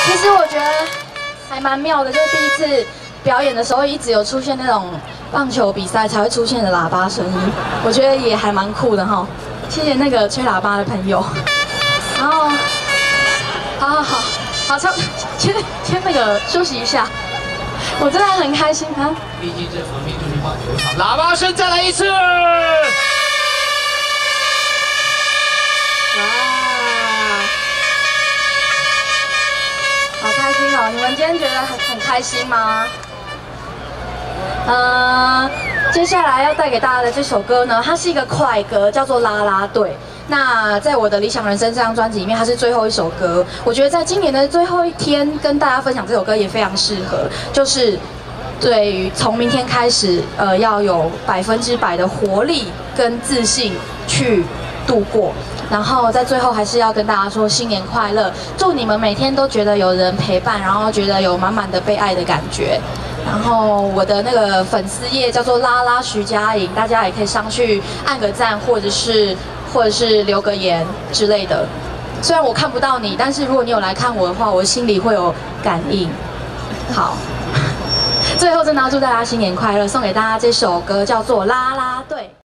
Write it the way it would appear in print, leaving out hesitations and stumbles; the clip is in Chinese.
其实我觉得还蛮妙的，就是第一次表演的时候，一直有出现那种棒球比赛才会出现的喇叭声音，我觉得也还蛮酷的哈。谢谢那个吹喇叭的朋友。然后，好，先那个休息一下，我真的很开心啊。 毕竟这场面就是棒球场，喇叭声再来一次。哇， 好开心哦！你们今天觉得很开心吗？接下来要带给大家的这首歌呢，它是一个快歌，叫做《啦啦队》。那在我的理想人生这张专辑里面，它是最后一首歌。我觉得在今年的最后一天跟大家分享这首歌也非常适合，就是对于从明天开始，要有100%的活力跟自信去度过。然后在最后还是要跟大家说新年快乐，祝你们每天都觉得有人陪伴，然后觉得有满满的被爱的感觉。然后我的那个粉丝页叫做啦啦徐佳莹，大家也可以上去按个赞，或者是留个言之类的。虽然我看不到你，但是如果你有来看我的话，我心里会有感应。好，最后真的要祝大家新年快乐，送给大家这首歌叫做《啦啦队》。